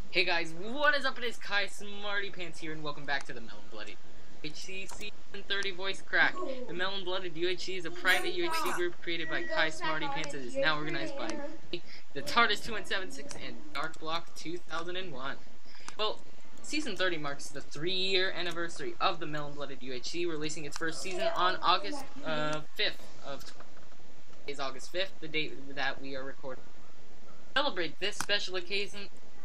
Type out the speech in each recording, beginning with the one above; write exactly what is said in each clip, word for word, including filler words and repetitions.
Hey guys, what is up? It is Kai Smarty Pants here, and welcome back to the Melon Blooded U H C Season thirty voice crack. The Melon Blooded U H C is a private U H C group created by Kai Smarty Pants and is now organized by me, the TARDIS two one seven six, and Dark Block two thousand one. Well, Season thirty marks the three-year anniversary of the Melon Blooded U H C, releasing its first season on August uh, fifth of is August fifth, the date that we are recording. To celebrate this special occasion,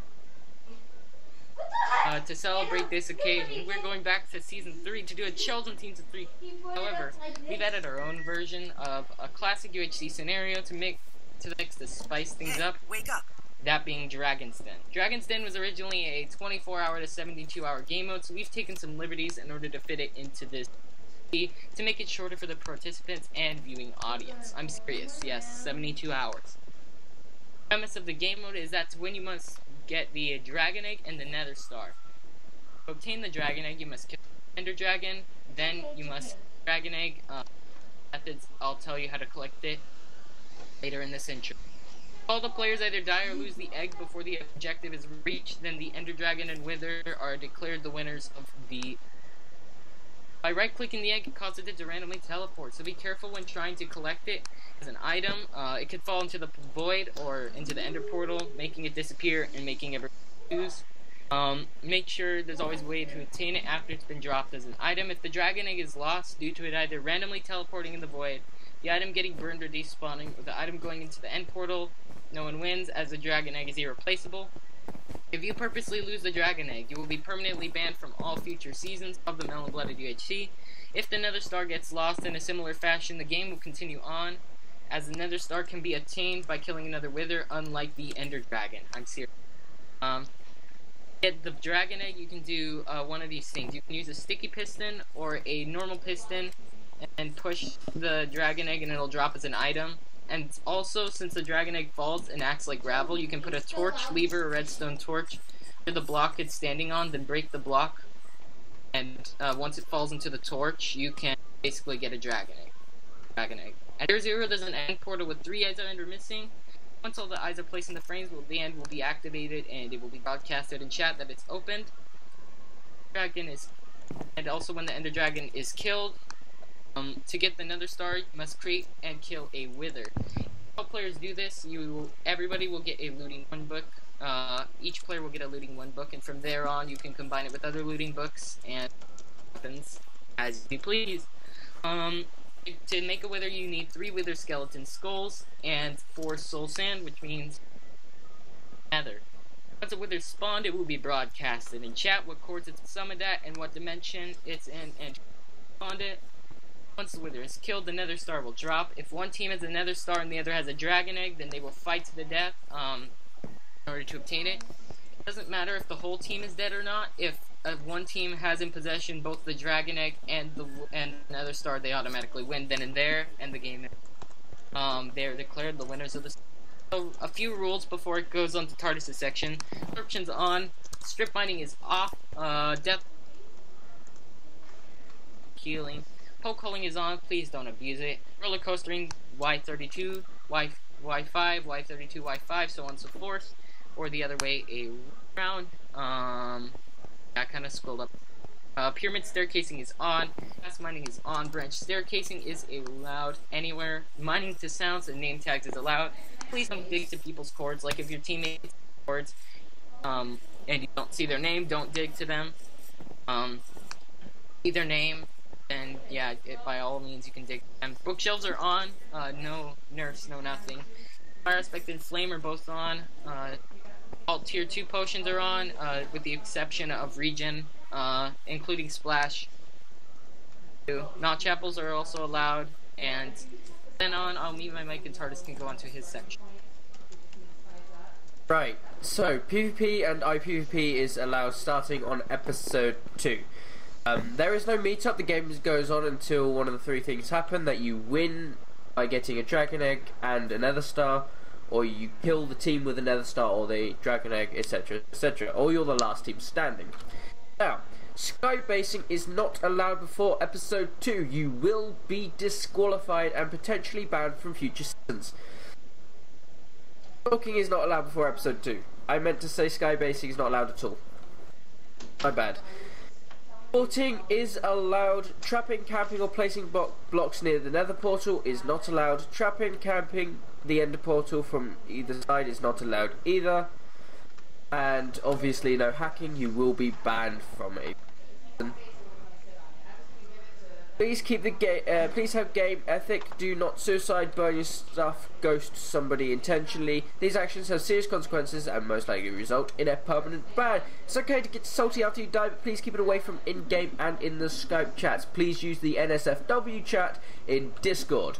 Uh, to celebrate this occasion, we're going back to Season three to do a Children Teams of three. However, we've added our own version of a classic U H C scenario to make to the mix to spice things up. Wake up! That being Dragon's Den. Dragon's Den was originally a twenty-four hour to seventy-two hour game mode, so we've taken some liberties in order to fit it into this to make it shorter for the participants and viewing audience. I'm serious, yes, seventy-two hours. The premise of the game mode is that to win you must get the Dragon Egg and the Nether Star. To obtain the Dragon Egg, you must kill the Ender Dragon, then you must Dragon Egg. Uh, methods, I'll tell you how to collect it later in this intro. If all the players either die or lose the egg before the objective is reached, then the Ender Dragon and Wither are declared the winners of the... By right-clicking the egg, it causes it to randomly teleport, so be careful when trying to collect it as an item. Uh, it could fall into the void or into the Ender Portal, making it disappear and making everyone lose. Um, make sure there's always a way to obtain it after it's been dropped as an item. If the Dragon Egg is lost due to it either randomly teleporting in the void, the item getting burned or despawning, or the item going into the End Portal, no one wins, as the Dragon Egg is irreplaceable. If you purposely lose the Dragon Egg, you will be permanently banned from all future seasons of the Melon Blooded U H C. If the Nether Star gets lost in a similar fashion, the game will continue on, as the Nether Star can be attained by killing another Wither, unlike the Ender Dragon. I'm serious. Um, to get the Dragon Egg, you can do uh, one of these things. You can use a sticky piston or a normal piston and push the Dragon Egg and it'll drop as an item. And also, since the Dragon Egg falls and acts like gravel, you can put a torch, lever, or redstone torch where the block it's standing on, then break the block. And uh, once it falls into the torch, you can basically get a Dragon Egg. Dragon Egg. At tier zero, there's an end portal with three eyes that are missing. Once all the eyes are placed in the frames, the end will be activated and it will be broadcasted in chat that it's opened. Dragon is, and also when the Ender Dragon is killed, um, to get the Nether Star, you must create and kill a Wither. If all players do this, you will, everybody will get a looting one book. Uh, each player will get a looting one book, and from there on, you can combine it with other looting books and weapons as you please. Um, To make a Wither, you need three Wither skeleton skulls and four soul sand, which means Nether. Once a Wither spawned, it will be broadcasted in chat what coords it's summoned at and what dimension it's in, and spawned it. Once the Wither is killed, the Nether Star will drop. If one team has a Nether Star and the other has a Dragon Egg, then they will fight to the death um, in order to obtain it. It doesn't matter if the whole team is dead or not. If If one team has in possession both the Dragon Egg and the and Nether Star, they automatically win then and there, and the game um they are declared the winners of the. So a few rules before it goes on to TARDIS' section. Description's on. Strip mining is off. Uh, depth healing. Poke holing is on. Please don't abuse it. Roller coastering Y thirty-two, Y Y5, Y thirty-two, Y five, so on and so forth, or the other way around. Um. That kind of scrolled up. Uh, pyramid staircasing is on. Fast mining is on. Branch staircasing is allowed anywhere. Mining to sounds and name tags is allowed. Please don't dig to people's chords. Like if your teammates chords, um, and you don't see their name, don't dig to them. Um, see their name, and yeah, it, by all means you can dig to them. Bookshelves are on. Uh, no nerfs, no nothing. Fire aspect and flame are both on. Uh, All tier two potions are on, uh, with the exception of regen, uh, including splash. Notch apples are also allowed, and then on, I'll leave my mic and TARDIS can go on to his section. Right, so PvP and I PvP is allowed starting on episode two. Um, there is no meetup, the game goes on until one of the three things happen, that you win by getting a Dragon Egg and a Nether Star, or you kill the team with a Nether Star or the Dragon Egg, etc, et cetera, or you're the last team standing. Now, skybasing is not allowed before episode two. You will be disqualified and potentially banned from future seasons. Stalking is not allowed before episode two. I meant to say skybasing is not allowed at all. My bad. Porting is allowed. Trapping, camping, or placing bo blocks near the nether portal is not allowed. Trapping, camping, the ender portal from either side is not allowed either. And obviously no hacking, you will be banned from a... Please keep the game. Uh, please have game ethic. Do not suicide, burn your stuff, ghost somebody intentionally. These actions have serious consequences and most likely result in a permanent ban. It's okay to get salty after you die, but please keep it away from in-game and in the Skype chats. Please use the N S F W chat in Discord.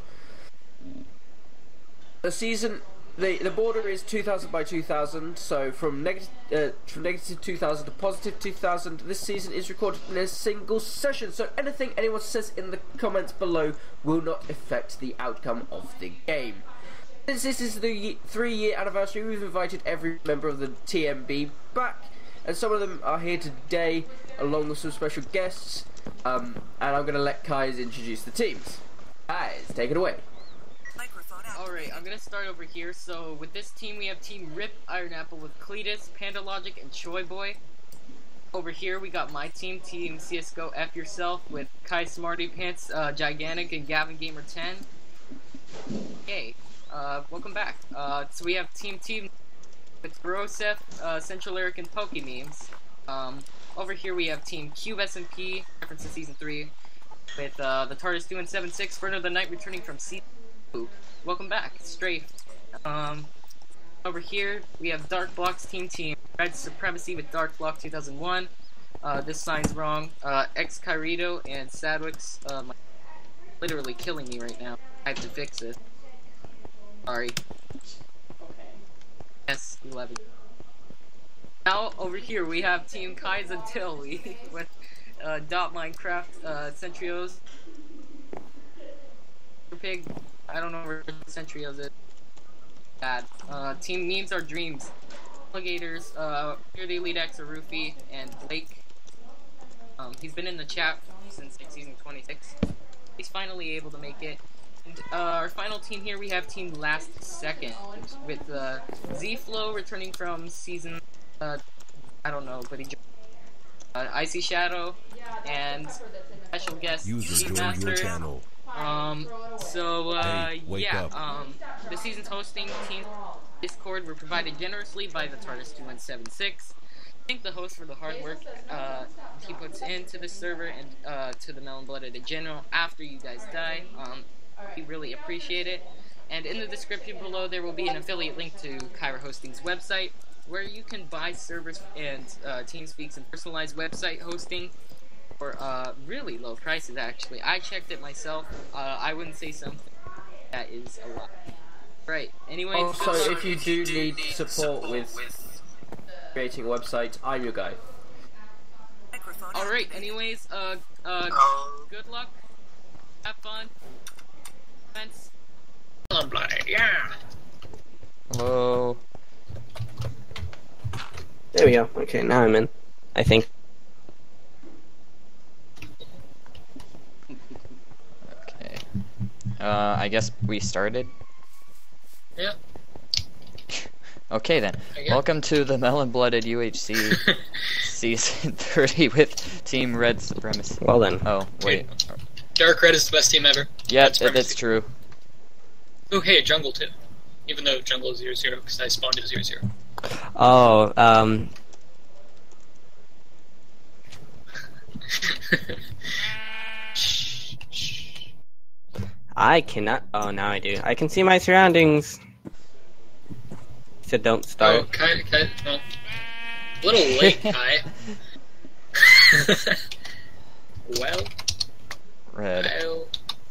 The season. The, the border is two thousand by two thousand, so from, neg uh, from negative two thousand to positive two thousand. This season is recorded in a single session, so anything anyone says in the comments below will not affect the outcome of the game. Since this is the three year anniversary, we've invited every member of the T M B back, and some of them are here today along with some special guests, um, and I'm going to let Kai's introduce the teams. Kais, take it away. Alright, I'm gonna start over here. So, with this team, we have Team Rip Iron Apple with Cletus, Panda Logic, and Choi Boy. Over here, we got my team, Team C S G O F Yourself, with Kai Smarty Pants, uh, Gigantic, and Gavin Gamer ten. Hey, uh, welcome back. Uh, so we have Team Team with Brosef, uh, Central Eric, and Poke Memes. Um, over here, we have Team Cube S M P, reference to Season three, with uh, the TARDIS doing seven six, Fern of the Night returning from Season two. Welcome back, Strafe. Um, over here, we have Dark Blocks Team Team, Red Supremacy with Dark Block two thousand one. Uh, this sign's wrong. Uh, X Kyrito and Sadwix, um, literally killing me right now. I have to fix it. Sorry. S eleven. Now, over here, we have Team Kai's Tilly with uh, Dot Minecraft, uh, Centrios, Pig. I don't know where Centrios is. Bad. Uh, team Memes Are Dreams. Alligators, uh, here the Elite X are Roofy and Blake. Um, he's been in the chat since season twenty-six. He's finally able to make it. And, uh, our final team here, we have Team Last Second with uh, Z-Flow returning from season, uh, I don't know, but he uh, Icy Shadow and special guest User Team joined your Master. channel. Um, so, uh, Hey, wake yeah, up. um, the season's hosting team Discord were provided generously by the TARDIS two one seven six. Thank the host for the hard work, uh, he puts into the server and, uh, to the Melon Blooded in general after you guys die. Um, we really appreciate it. And in the description below, there will be an affiliate link to Kyra Hosting's website, where you can buy servers and, uh, TeamSpeak's and personalized website hosting for uh, really low prices, actually. I checked it myself. Uh, I wouldn't say something that is a lot. Right, anyway. Also, if you do need support with creating a website, I'm your guy. Alright, anyways, uh, uh, good luck. Have fun. Thanks. Yeah. Hello. There we go. Okay, now I'm in. I think. Okay. Uh, I guess we started? Yeah. Okay then. Okay. Welcome to the Melon Blooded U H C Season thirty with Team Red Supremacy. Well then. Oh, wait. Dark Red is the best team ever. Yeah, Red th that's Supremacy. true. Oh, hey, Jungle too. Even though Jungle is zero zero, because I spawned at zero zero. Oh, um. I cannot. Oh, now I do. I can see my surroundings. So don't Oh, start. Kai, Kai, well, a little late, Kai. well, Red. I'll...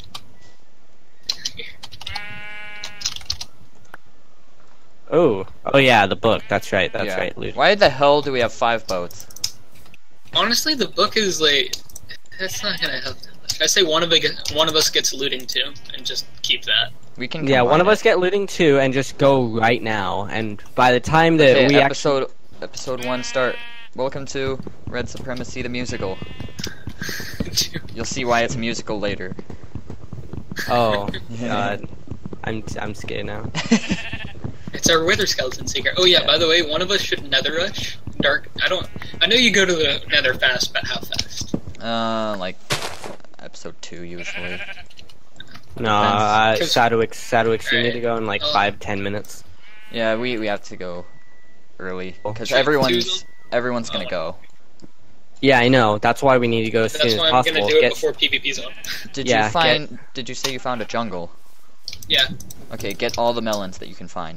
Oh, oh yeah, the book. That's right. That's yeah. right, Luke. Why the hell do we have five boats? Honestly, the book is like, that's not gonna help that much. I say one of, it, one of us gets looting too, and just keep that. We can. Yeah, one of combine us get looting two and just go right now. And by the time that it. Okay, we episode episode one start. Welcome to Red Supremacy the musical. You'll see why it's a musical later. actually, oh god, I'm I'm scared now. It's our wither skeleton secret. Oh yeah, Yeah. by the way, one of us should nether rush. Dark. I don't. I know you go to the nether fast, but how fast? Uh, like episode two usually. No, uh, Depends. Sadwix, Sadwix, you need to Alright. go in like Oh. five, ten minutes. Yeah, we we have to go early because Should we everyone's choose everyone's gonna Oh. go. Yeah, I know. That's why we need to go as That's soon as why I'm possible. gonna do it Get- before PvP's on. Did Yeah, you get- find? Did you say you found a jungle? Yeah. Okay, get all the melons that you can find.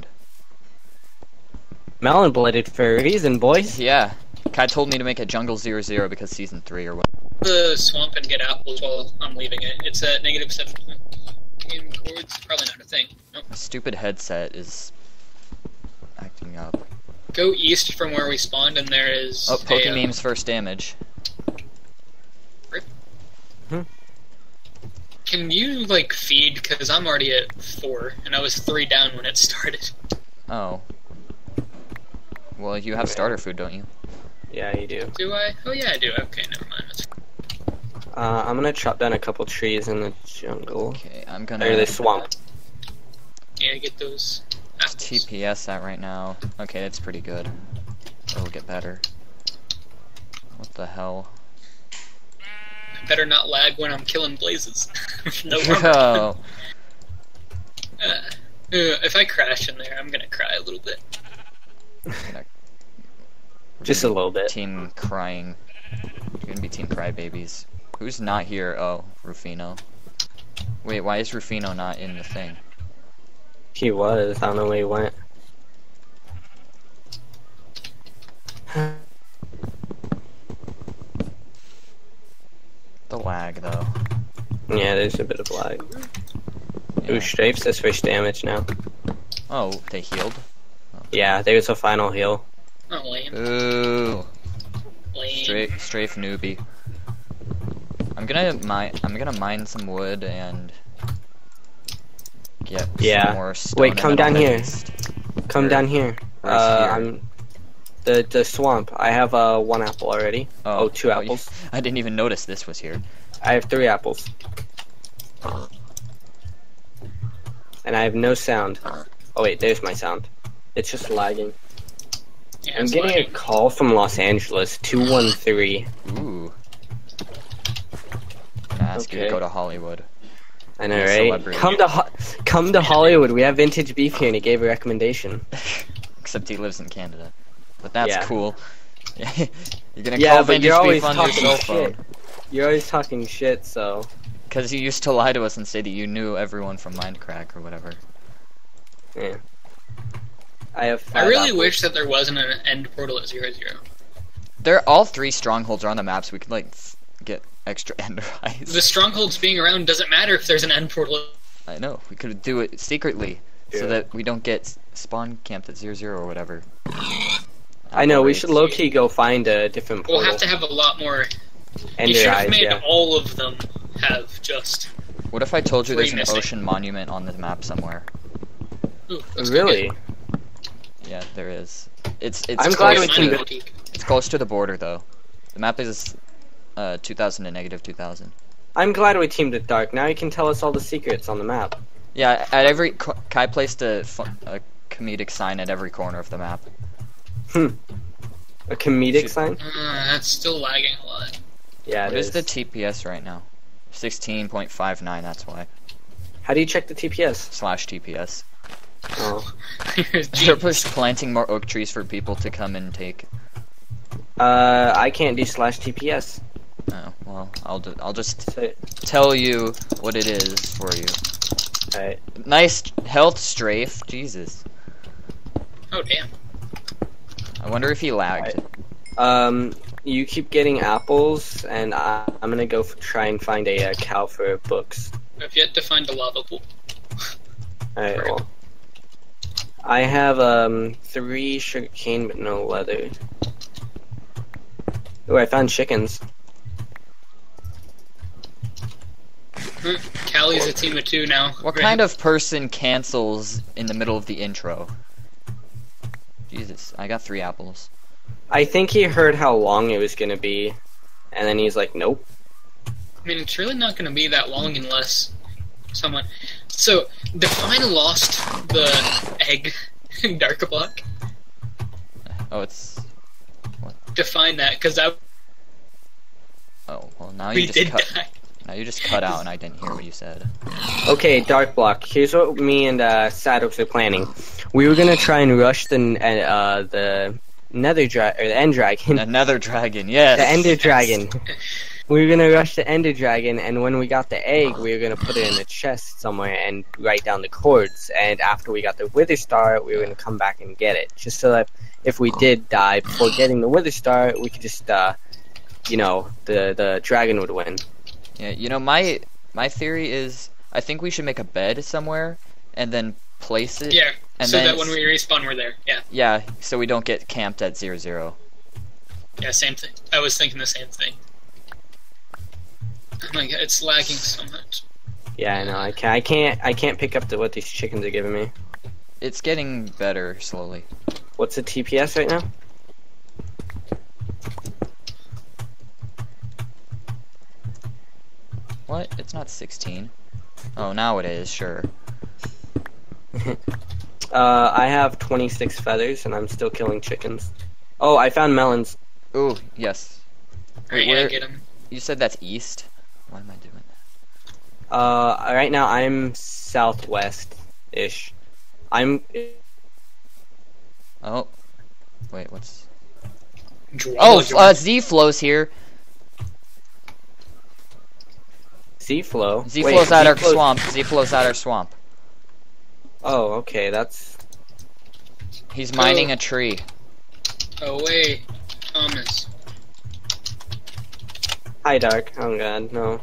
Melon bladed for a reason, boys. Yeah, Kai told me to make a jungle zero zero because season three or what. The swamp and get apples while I'm leaving it. It's at negative seven. Game chords probably not a thing. Nope. My stupid headset is acting up. Go east from where we spawned, and there is. Oh, a, Poke uh, Meme's first damage. Can you like feed? Because I'm already at four, and I was three down when it started. Oh. Well, you have starter food, don't you? Yeah, you do. Do I? Oh yeah, I do. Okay, never mind. That's... Uh, I'm gonna chop down a couple trees in the jungle. Okay, I'm gonna Or the swamp. Yeah, get those apples. T P S at right now. Okay, that's pretty good. It'll get better. What the hell? I better not lag when I'm killing blazes. No armor. Bro. Uh, uh, if I crash in there, I'm gonna cry a little bit. Just a little bit. Team crying. You're gonna be team crybabies. Who's not here? Oh, Rufino. Wait, why is Rufino not in the thing? He was. I don't know where he went. The lag, though. Yeah, there's a bit of lag. Yeah. Ooh, Strafe says fish damage now. Oh, they healed? Yeah, there's a final heal. Oh, lame. Ooh. Lame. Strafe, strafe newbie. I'm gonna mine. I'm gonna mine some wood and get Yeah. some more stone. Wait, and come then down I'll here. next- Come Where- down here. where's Uh, here? I'm the the swamp. I have uh one apple already. Oh, two oh, you- apples. I didn't even notice this was here. I have three apples. And I have no sound. Oh wait, there's my sound. It's just lagging. Yeah, I'm it's getting lagging. a call from Los Angeles, two one three. Ooh. I'm gonna ask you to Okay. go to Hollywood. I know, Be a right? celebrity. Come to Ho- come to Hollywood. We have vintage beef here, and he gave a recommendation. Except he lives in Canada. But that's Yeah. cool. You're gonna Yeah, call but Vintage you're always Beef on your talking cell shit. phone. You're always talking shit, so Because you used to lie to us and say that you knew everyone from Mindcrack or whatever. yeah. I have. I five really apples. wish that there wasn't an end portal at zero zero. They're all three strongholds are on the map, so we could like f- get extra ender eyes. The strongholds being around doesn't matter if there's an end portal. I know. We could do it secretly, Yeah. so that we don't get s- spawn camped at zero zero or whatever. I know. We Operate. should low key go find a different We'll portal. have to have a lot more. You Ender should have eyes, made yeah. all of them have just. What if I told you there's Three an missing. ocean monument on the map somewhere? Ooh, let's go Really? get- Yeah, there is. It's it's I'm close glad Go we get to, can mining go- boutique. it's close to the border though. The map is uh two thousand to negative two thousand. I'm glad we teamed with Dark. Now you can tell us all the secrets on the map. Yeah, at every co- Kai placed a, fu- a comedic sign at every corner of the map. Hmm. A comedic Shoot. sign? Uh, that's still lagging a lot. Yeah, What it is is. the T P S right now? sixteen point five nine. That's why How do you check the T P S? slash T P S. Oh. They're just planting more oak trees for people to come and take. Uh, I can't do slash T P S. Oh well, I'll do, I'll just So, tell you what it is for you. alright. Nice health strafe. Jesus. Oh damn. I wonder if he lagged. Um, you keep getting apples, and I, I'm gonna go f- try and find a uh, cow for books. I've yet to find a lava pool. Alright, well. I have, um, three sugar cane, but no leather. Oh, I found chickens. Hmm, Callie's a team of two now. What kind of person cancels in the middle of the intro? Jesus, I got three apples. I think he heard how long it was gonna be, and then he's like, nope. I mean, it's really not going to be that long unless someone. So, Define lost the egg Dark block. Oh, it's. Define that, because that Oh, well, now we you just did cut. die. Now you just cut out, and I didn't hear what you said. Okay, Dark Block. Here's what me and uh, Sadox are planning. We were gonna try and rush the uh, the Nether Dra or the End Dragon. Another dragon, yes. The Ender Dragon. We were gonna rush the Ender Dragon, and when we got the egg, we were gonna put it in a chest somewhere and write down the coords. And after we got the Wither Star, we were gonna come back and get it, just so that if we did die before getting the Wither Star, we could just, uh, you know, the the dragon would win. Yeah, you know, my my theory is, I think we should make a bed somewhere, and then place it. Yeah, and so then that when we respawn, we're there. Yeah. Yeah, so we don't get camped at zero zero. Yeah, same thing. I was thinking the same thing. Oh my god, it's lagging so much. Yeah, I know. I can't. I can't. I can't pick up the, what these chickens are giving me. It's getting better slowly. What's the T P S right now? What? It's not sixteen. Oh, now it is. Sure. uh, I have twenty-six feathers, and I'm still killing chickens. Oh, I found melons. Ooh, yes. Alright, where- yeah, get him. You said that's east. Why am I doing that? Uh, right now I'm southwest-ish. I'm. Oh. Wait, what's... Draw Oh, your- uh, Z flows here. Z flow. Z Wait, flows out our Z-flow's- swamp. Z flows out our swamp. Oh, okay. That's. He's mining Oh. a tree. Oh wait, Thomas. Hi, Dark. Oh god, no.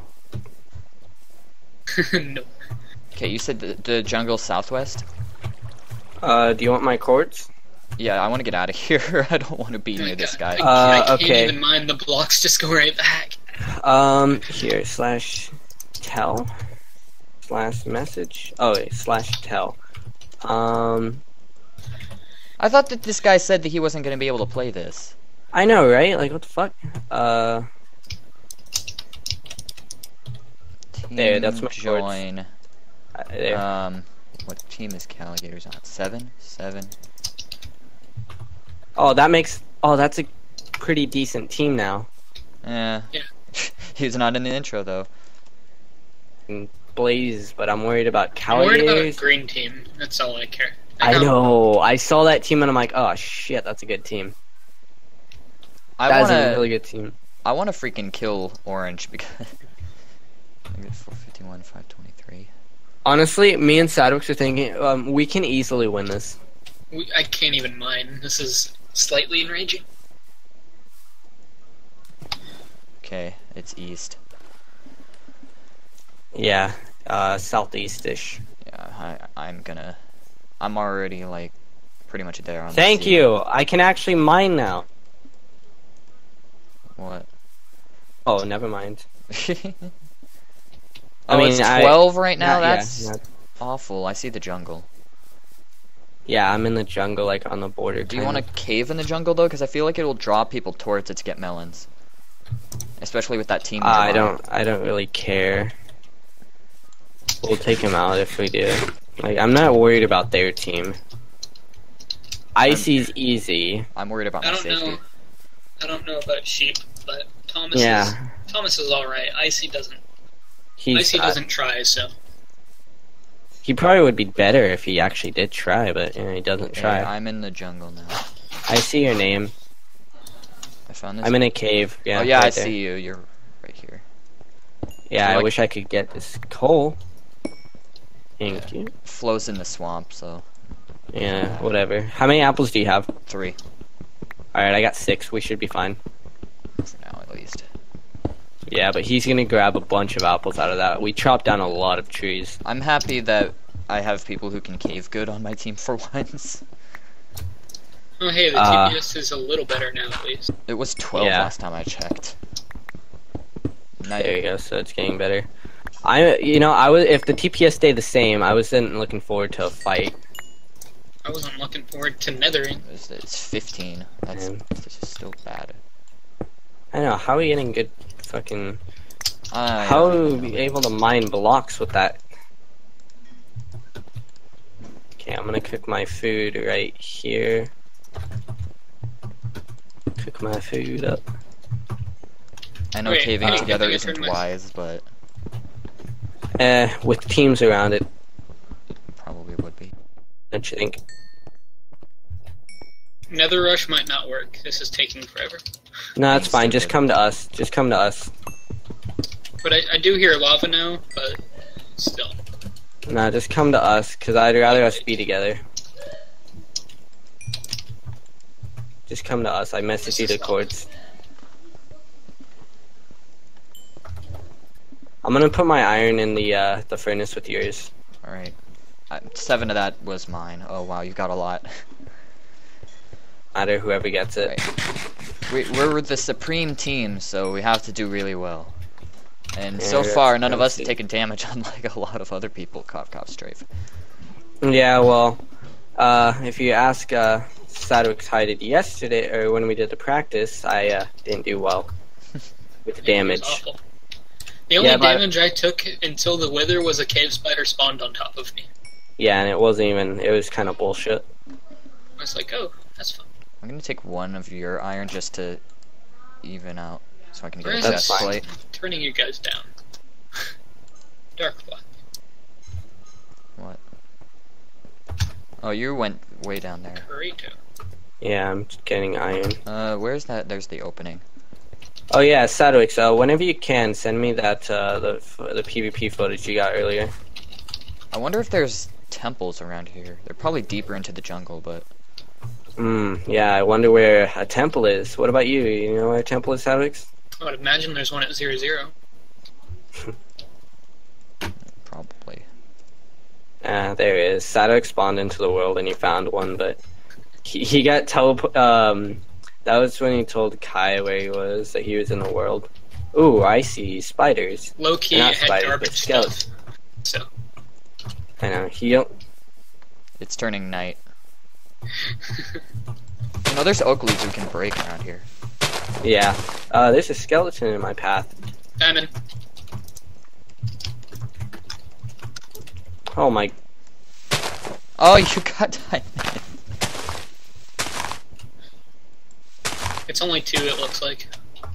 No. Okay, you said the, the jungle southwest? Uh, do you want my cords? Yeah, I want to get out of here. I don't want to be Oh my near this God, guy. I, Uh, I can't okay. even mind the blocks. Just go right back. Um, here slash tell slash message. Oh, wait, slash tell. Um, I thought that this guy said that he wasn't going to be able to play this. I know, right? Like, what the fuck? Uh, Team There, that's my join. uh, there. Um, what team is Calligators on? Seven? Seven? Oh, that makes. Oh, that's a pretty decent team now. Eh. Yeah. He's not in the intro, though. Blaze, but I'm worried about I'm worried about Calligators. green team. That's all I care. I know. I saw that team and I'm like, oh shit, that's a good team. I That want is a to. really good team. I want to freaking kill Orange because. four fifty-one, five twenty-three. Honestly, me and Sadwick are thinking um, we can easily win this. We, I can't even mind. This is slightly enraging. Okay, it's east. Yeah, uh, southeast-ish. Yeah, I, I'm gonna. I'm already like pretty much there on. the Thank sea. you. I can actually mine now. What? Oh, never mind. Oh, mean, it's I- twelve right now. Yeah, yeah, That's yeah. awful. I see the jungle. Yeah, I'm in the jungle, like on the border. Do you want to cave in the jungle though? Because I feel like it will draw people towards it to get melons, especially with that team. Uh, I nearby. don't. I don't really care. We'll take him out if we do. Like, I'm not worried about their team. Icy's easy. I'm worried about I my don't safety. know. I don't know about sheep, but Thomas Yeah. is Thomas is all right. Icy doesn't. He's. Icy uh, doesn't try, so he probably would be better if he actually did try, but you know, he doesn't Okay, try. I'm in the jungle now. I see your name. I found this. I'm in a cave. Yeah. oh yeah, right I there. see you. You're right here. Yeah, I Like- wish I could get this coal. Thank you. Flows in the swamp, so Yeah, whatever. How many apples do you have? three Alright, I got six. We should be fine. for now at least. Yeah, but he's gonna grab a bunch of apples out of that. We chopped down a lot of trees. I'm happy that I have people who can cave good on my team for once. oh hey, the Uh, T P S is a little better now, at least. It was twelve Yeah. last time I checked. Now There you go. So it's getting better. I, you know, I was if the T P S stayed the same, I wasn't looking forward to a fight. I wasn't looking forward to nethering. It's, it's fifteen. That's, Yeah. that's still bad. I know. How are we getting good fucking? I How don't are we know. able to mine blocks with that? Okay, I'm I'm gonna cook my food right here. Cook my food up. I know Wait, caving uh, together I think I isn't turned my- wise, but Eh, with teams around it, probably would be. don't you think? Nether rush might not work. This is taking forever. No, it's Being fine. Just stupid. come to us. Just come to us. But I, I do hear lava now, but still. No, just come to us, cause I'd rather us be together. Just come to us. I messaged you the cords. I'm gonna put my iron in the uh, the furnace with yours. Alright. Uh, seven of that was mine. Oh wow, you've got a lot. Matter whoever gets it. Right. We, we're the supreme team, so we have to do really well. And Yeah, so that's- far, none of that's us have it. taken damage, unlike a lot of other people. Cough, cough, strafe. Yeah, well, uh, if you ask uh, Sadwick's how I did yesterday, or when we did the practice, I uh, didn't do well with It was damage. awful. The only Yeah, but- damage I took until the wither was a cave spider spawned on top of me. Yeah, and it wasn't even. It was kind of bullshit. I was like, oh, that's fun. I'm gonna take one of your iron just to even out, so I can Where get is a That's chest fine. plate. Turning you guys down. Dark black. What? Oh, you went way down there. Burrito. Yeah, I'm just getting iron. Uh, where's that? There's the opening. Oh yeah, Sadwick. So whenever you can, send me that uh, the f- the PvP footage you got earlier. I wonder if there's temples around here. They're probably deeper into the jungle, but Hmm. Yeah, I wonder where a temple is. What about you? You know where a temple is, Sadwick? I would imagine there's one at zero zero. probably. Ah, there it is. Sadwick spawned into the world and he found one, but he, he got teleport. Um, that was when he told Kai where he was, that he was in the world. Ooh, I see spiders. Low key, Not it had spiders, garbage but skeletons. stuff. So, I know. He don't. It's turning night. You know, there's oak leaves we can break around here. Yeah. Uh, there's a skeleton in my path. diamond. Oh my. Oh, you got diamond. It's only two, it looks like.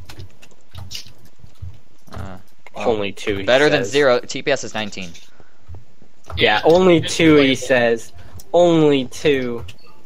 Uh, Only two. He better than says. zero. T P S is nineteen. Yeah, only it's two. He playable. says. Only two.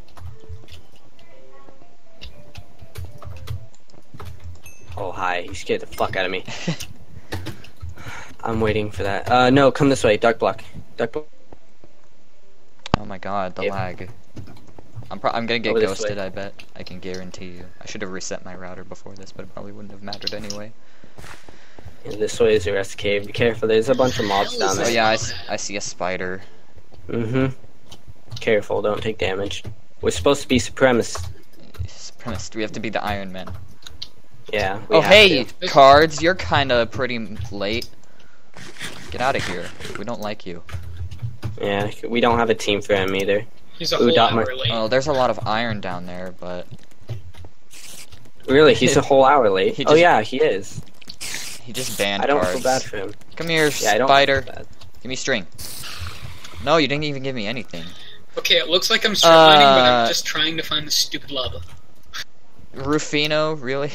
Oh hi! You scared the fuck out of me. I'm waiting for that. Uh, no, come this way. Dark block. Dark block. Oh my god, the Yep. lag. I'm pro- I'm gonna get Over this ghosted, way. I bet. I can guarantee you. I should have reset my router before this, but it probably wouldn't have mattered anyway. Yeah, this way is the rest cave. Be careful. There's a bunch of mobs down Oh there. yeah, I, s- I see a spider. Mm-hmm. Careful. Don't take damage. We're supposed to be supremacists. Supremacist. We have to be the Iron Man. Yeah. we Oh have hey, to. cards, you're kinda pretty late. Get out of here. We don't like you. Yeah. We don't have a team for him either. He's a Ooh, whole dot hour mar- late. Oh, there's a lot of iron down there, but Really? He's a whole hour late. He Oh just- yeah, he is. he just banned I don't cards. feel bad for him. Come here, Yeah, I don't spider. feel bad. Give me string. No, you didn't even give me anything. Okay, it looks like I'm strip mining, but Uh, I'm just trying to find the stupid lava. Rufino, really?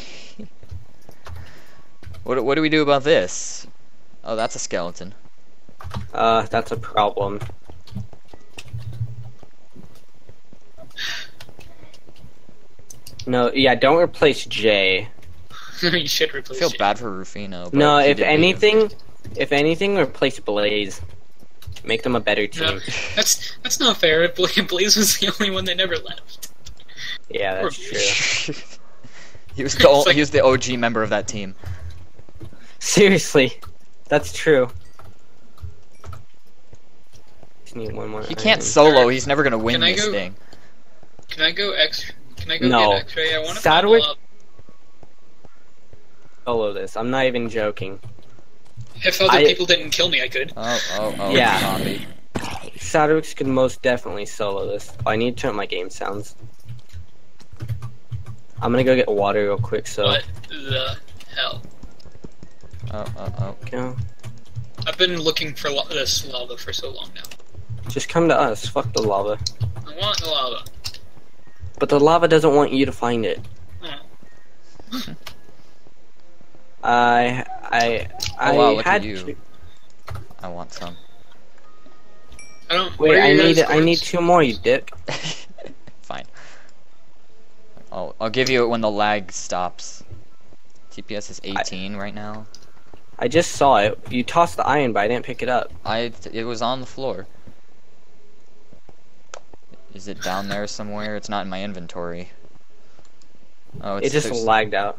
what what do we do about this? Oh, that's a skeleton. Uh, that's a problem. No, yeah, don't replace Jay. You should I replace feel it. bad for Rufino. But No, he if did leave. anything, if anything, replace Blaze. Make them a better team. No, that's that's not fair. Bla- Blaze was the only one that never left. Yeah, that's true. he was the o- It's like- he was the O G member of that team. Seriously, that's true. Just need one more. He can't iron. solo. He's never gonna win Can I this go- thing. Can I go X? Can I go No. get X-ray? I want to Sadwick- find lava. solo this. I'm not even joking. If other I- people didn't kill me, I could. Oh oh oh! Yeah. Zombie. Sadrix could most definitely solo this. I need to turn up my game sounds. I'm gonna go get water real quick. So. What the hell? Oh oh oh! Go. I've been looking for lo- this lava for so long now. Just come to us. Fuck the lava. I want the lava. But the lava doesn't want you to find it. Oh. I I I Oh wow, look had at you. to- I want some. I don't. what Wait, are I your need guys' I need scores? two more, you dick. Fine. I'll I'll give you it when the lag stops. T P S is eighteen right now. I just saw it. You tossed the iron, but I didn't pick it up. I it was on the floor. Is it down there somewhere? It's not in my inventory. Oh, it's It just there's- lagged out.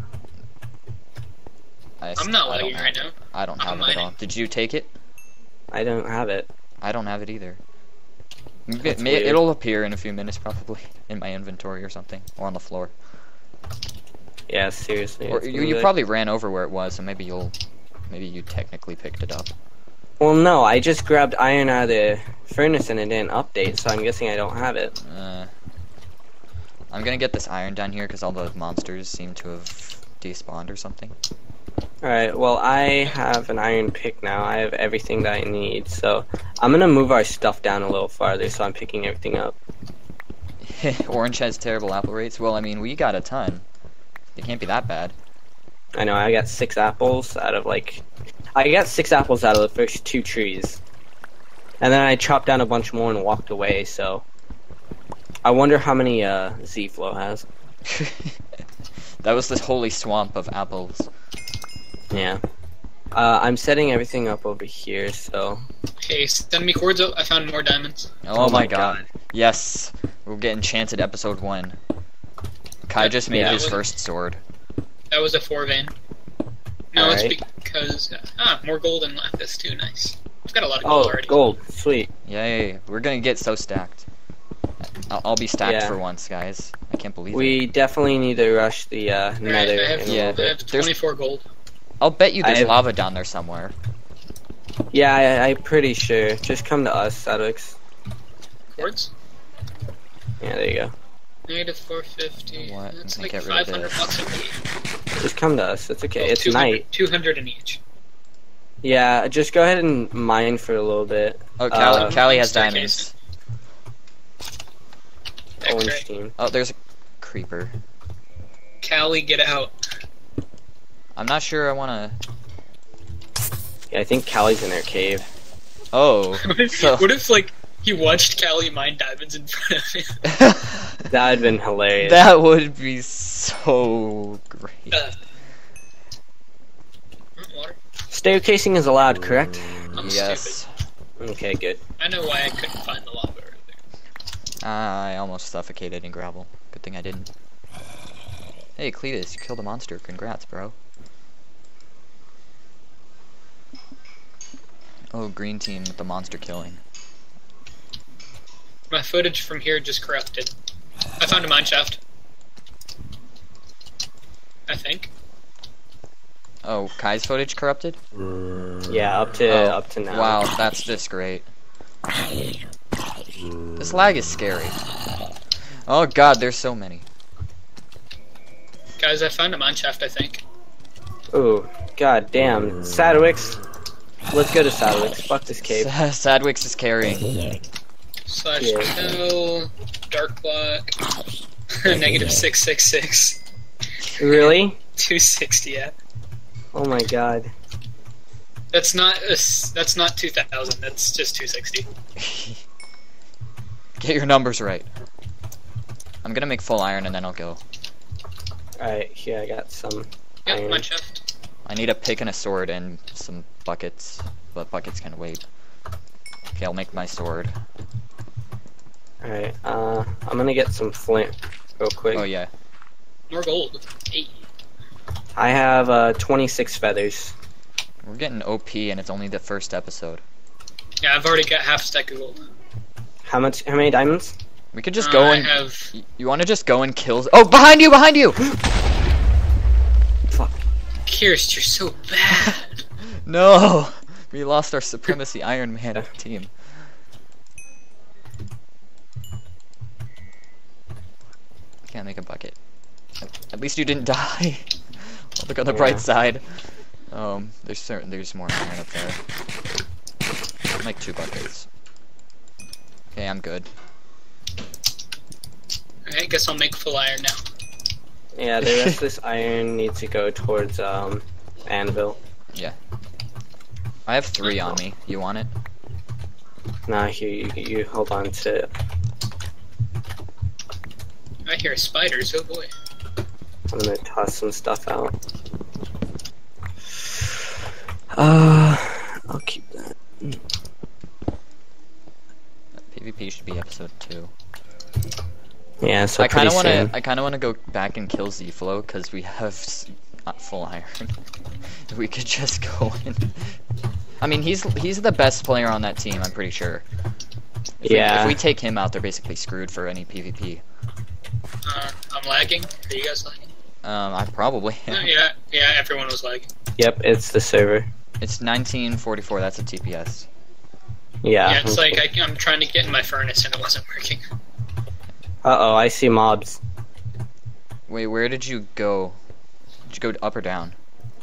I, I'm not I don't lagging have right it. now. I don't have I'm it at all. mining. Did you take it? I don't have it. I don't have it either. It, That's may, weird. it'll appear in a few minutes probably in my inventory or something, or on the floor. Yeah, seriously. Or it's you, gonna be you like- probably ran over where it was, so maybe you'll, maybe you technically picked it up. Well, no, I just grabbed iron out of the furnace and it didn't update, so I'm guessing I don't have it. Uh, I'm gonna get this iron down here because all the monsters seem to have despawned or something. Alright, well, I have an iron pick now. I have everything that I need, so I'm gonna move our stuff down a little farther so I'm picking everything up. Orange has terrible apple rates. Well, I mean, we got a ton. It can't be that bad. I know, I got six apples out of, like... I got six apples out of the first two trees. And then I chopped down a bunch more and walked away, so... I wonder how many, uh, Z-Flow has. That was this holy swamp of apples. Yeah. Uh, I'm setting everything up over here, so... Okay, send me cords up. I found more diamonds. Oh, Oh my my god. God. Yes, we'll get enchanted episode one. Kai just made Yeah. his first sword. That was a four vein. No, it's Alright. because uh, ah, more gold and lapis too. Nice. I've got a lot of gold Oh, already. gold. Sweet. Yeah, yeah, yeah. We're gonna get so stacked. I'll, I'll be stacked Yeah. for once, guys. I can't believe it. We definitely need to rush the, uh, Alright, nether I have, in a Yeah, little I bit. have There's- twenty-four gold. I'll bet you I there's have- lava down there somewhere. Yeah, I, I'm pretty sure. Just come to us, Sadwix. Cords? Yeah, there you go. Negative four fifty. What? That's I'm like gonna get rid of five hundred this. bucks a week. Just come to us. It's okay. Well, It's two hundred night. two hundred in each. Yeah, just go ahead and mine for a little bit. Oh, Callie, Uh, Callie has staircase. diamonds. Orange X-ray. team. Oh, there's a creeper. Callie, get out. I'm not sure I wanna... Yeah, I think Callie's in her cave. Oh. What if, So- what if like, he watched Callie mine diamonds in front of him? That would've been hilarious. That would be so great. Uh, water. Staircasing is allowed, correct? I'm Yes. stupid. Okay, good. I know why I couldn't find the lava earlier. I almost suffocated in gravel. Good thing I didn't. Hey, Cletus, you killed a monster. Congrats, bro. Oh, green team with the monster killing. My footage from here just corrupted. I found a mine shaft. I think. Oh, Kai's footage corrupted? Yeah, up to Oh, up to now. Wow, that's just great. This lag is scary. Oh god, there's so many. Guys, I found a mine shaft, I think. Ooh, god damn. Sadwix. Let's go to Sadwix. Fuck this cave. Sadwix is carrying. Slash Yeah. kill, dark block, negative six six six, Really? two sixty. Yeah, Oh my god. that's not a s that's not two thousand. That's just two sixty. Get your numbers right. I'm gonna make full iron and then I'll go. Alright, here I got some Yep, iron. mine shaft. I need a pick and a sword and some buckets, but buckets can wait. Okay, I'll make my sword. Alright, uh, I'm gonna get some flint real quick. Oh yeah. More gold. Eight. I have, uh, twenty-six feathers. We're getting O P and it's only the first episode. Yeah, I've already got half a stack of gold. How much, how many diamonds? We could just Uh, go I and... have. y- You wanna just go and kill... Oh, behind you, behind you! Fuck. Kirst, you're so bad. No! We lost our Supremacy Iron Man team. Can't make a bucket. At least you didn't die. Look on the Yeah. bright side. Um, there's certain there's more iron up there. I'll make two buckets. I'm good. Alright, I guess I'll make full iron now. Yeah, the rest of this iron needs to go towards um anvil. Yeah. I have three on me. You want it? Nah, here you, you hold on to it. I hear spiders, oh boy. I'm gonna toss some stuff out. Uh, I'll keep that. PvP should be episode two. Yeah, so I kind of want soon. to. I kind of want to go back and kill Z-Flow because we have s- not full iron. We could just go in. I mean, he's he's the best player on that team. I'm pretty sure. If Yeah. We, if we take him out, they're basically screwed for any PvP. Uh, I'm lagging. Are you guys lagging? Um, I probably. No, Am. yeah, yeah, everyone was lagging. Yep, it's the server. It's nineteen forty-four. That's a T P S. Yeah. Yeah, it's like I, I'm trying to get in my furnace and it wasn't working. Uh oh, I see mobs. Wait, where did you go? Did you go up or down?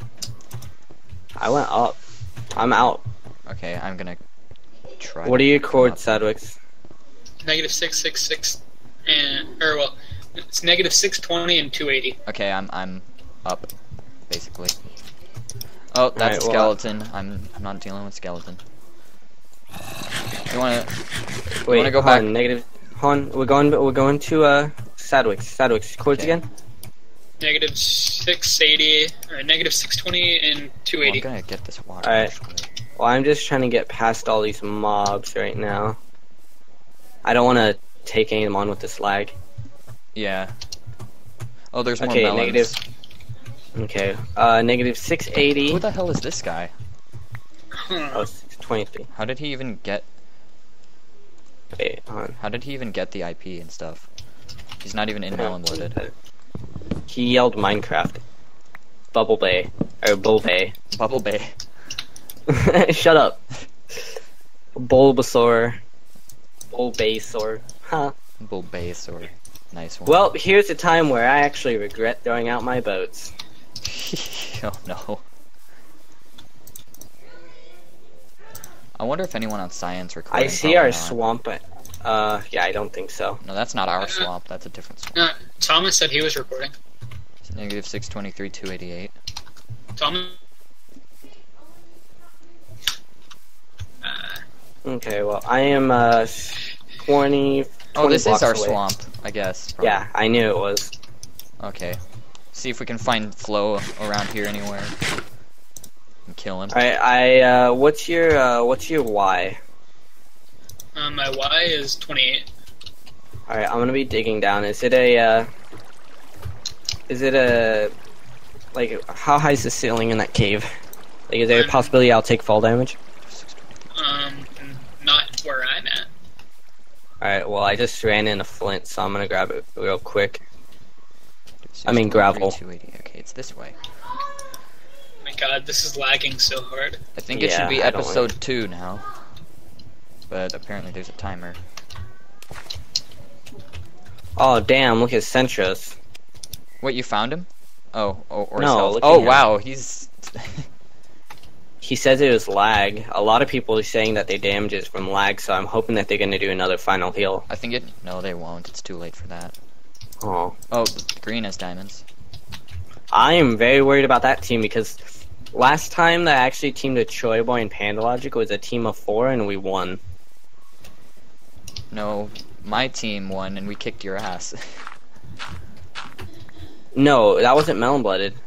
I went up. I'm out. Okay, I'm gonna try. What to are your come chords, up. Sadwix? Negative six six six, and or well, it's negative six twenty and two eighty. Okay, I'm I'm up, basically. Oh, that's Alright, a well, skeleton. I'm I'm not dealing with skeleton. You wanna Wait, wanna go hold back? on, negative. Hold on, we're going. We're going to uh Sadwix. Sadwix, chords Okay. again. Negative six eighty or negative six twenty and two Oh, I'm eighty. gonna get this water. Alright. actually. Well, I'm just trying to get past all these mobs right now. I don't want to take any of them on with this lag. Yeah. Oh, there's more Okay, melons. negative. Okay, uh, negative six eighty. Who the hell is this guy? Huh. Oh, six twenty-three. How did he even get? Wait, hold on. How did he even get the I P and stuff? He's not even in Melon loaded. He yelled Minecraft. Bubble Bay. Or Bull Bay. Bubble Bay. Shut up. Bulbasaur. Bulbasaur. Huh. Bull base or nice one. Well, here's a time where I actually regret throwing out my boats. Oh no. I wonder if anyone on science recording. I see probably our not. swamp. Uh, yeah, I don't think so. No, that's not our swamp. That's a different swamp. Uh, Thomas said he was recording. It's negative six twenty-three, two eighty-eight. Thomas. Uh, Okay, well, I am, uh, twenty, Oh, this is blocks our away. swamp, I guess. probably. Yeah, I knew it was. Okay. See if we can find Flo around here anywhere. And kill him. Alright, I, uh, what's your, uh, what's your Y? uh, my Y is twenty-eight. Alright, I'm gonna be digging down. Is it a, uh, is it a, like, how high is the ceiling in that cave? Like, is there a Um, possibility I'll take fall damage? Um, not where I'm at. Alright, well, I just ran in a flint, so I'm gonna grab it real quick. I mean gravel. two eighty. Okay, it's this way. Oh my god, this is lagging so hard. I think it Yeah, should be I don't episode two now. But apparently there's a timer. Oh, damn, look at Centros. Wait, you found him? Oh, oh or No, his health. look at Oh, him. wow, he's... He says it was lag. A lot of people are saying that their damage is from lag, so I'm hoping that they're gonna do another final heal. I think it... No, they won't. It's too late for that. Oh. Oh, green has diamonds. I am very worried about that team because last time that I actually teamed with Choi Boy and Panda Logic was a team of four and we won. No, my team won and we kicked your ass. No, that wasn't Melon Blooded.